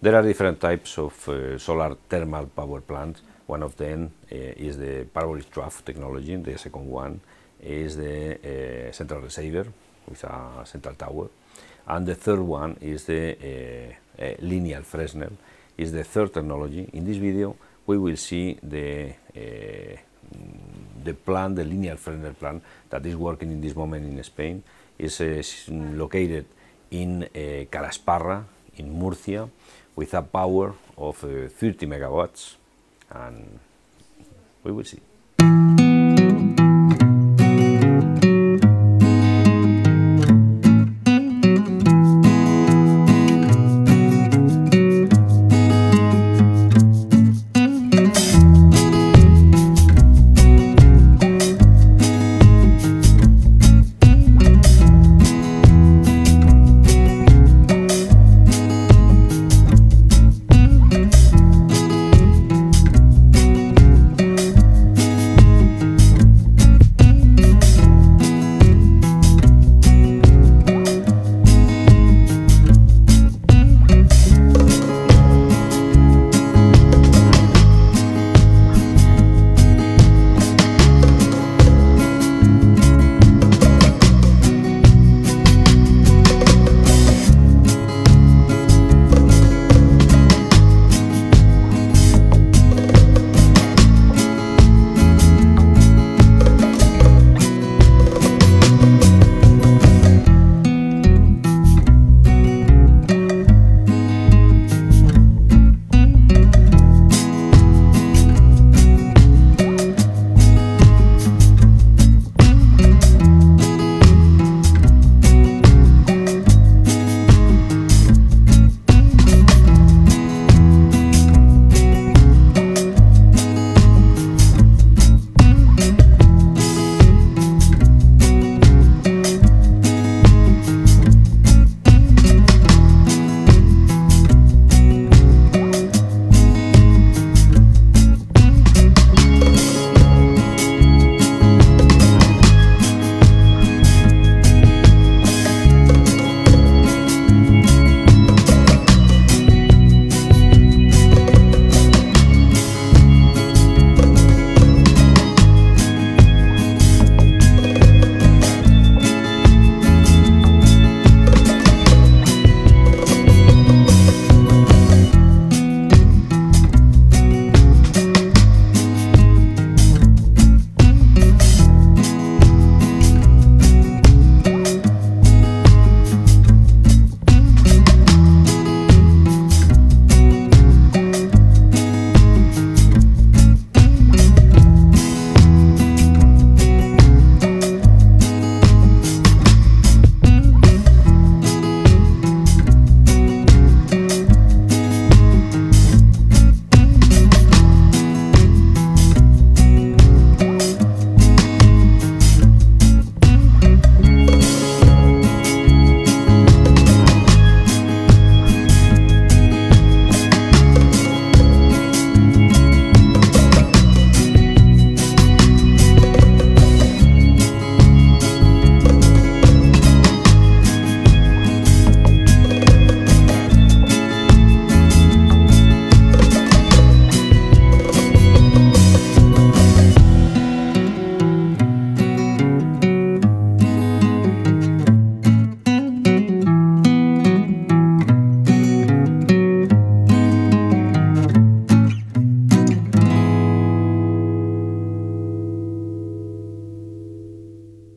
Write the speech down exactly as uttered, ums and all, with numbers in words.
There are different types of uh, solar thermal power plants. One of them uh, is the parabolic trough technology. The second one is the uh, central receiver with a central tower. And the third one is the uh, uh, Linear Fresnel, is the third technology. In this video, we will see the uh, the plant, the Linear Fresnel plant that is working in this moment in Spain. Is uh, located in uh, Calasparra, in Murcia, with a power of uh, thirty megawatts, and we will see.